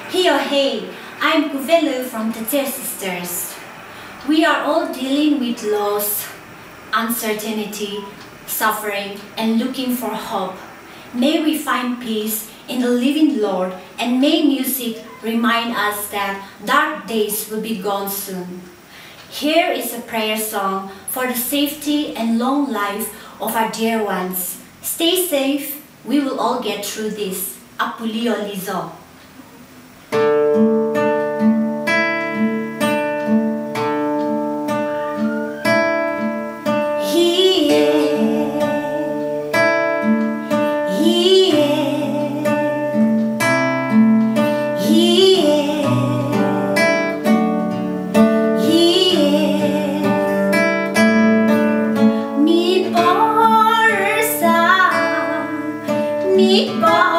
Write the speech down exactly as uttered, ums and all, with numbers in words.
Hey oh hey, I'm Kuvelu from the Tear Sisters. We are all dealing with loss, uncertainty, suffering, and looking for hope. May we find peace in the living Lord, and may music remind us that dark days will be gone soon. Here is a prayer song for the safety and long life of our dear ones. Stay safe, we will all get through this. Apulio Lizo. Mi